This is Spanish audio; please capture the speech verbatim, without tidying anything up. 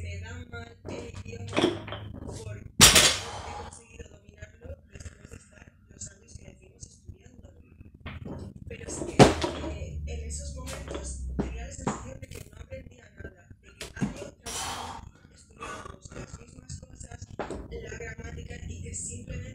me da mal el idioma porque he conseguido dominarlo después de estar los años que decimos estudiando. Pero es que eh, en esos momentos tenía la sensación de que no aprendía nada, de que año tras año estudiábamos las mismas cosas, la gramática, y que simplemente